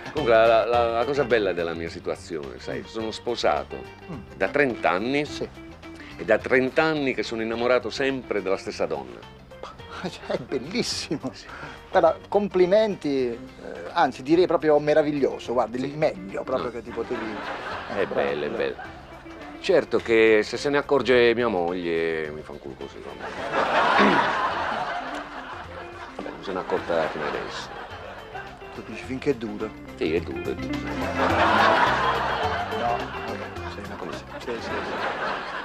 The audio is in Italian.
Comunque, la cosa bella della mia situazione, sai, sono sposato da 30 anni Sì. e da 30 anni che sono innamorato sempre della stessa donna. È bellissimo. Guarda, complimenti, anzi direi proprio meraviglioso, guarda, il meglio proprio No. che ti potevi... È bravo, bella, è bravo. bella. Certo che se se ne accorge mia moglie mi fa un culo così. Vabbè, non se ne è accorta fino adesso. Tu dici finché dura? Sì, è duro, è duro. No, vabbè, sei una cosa. Sì, sì, sì.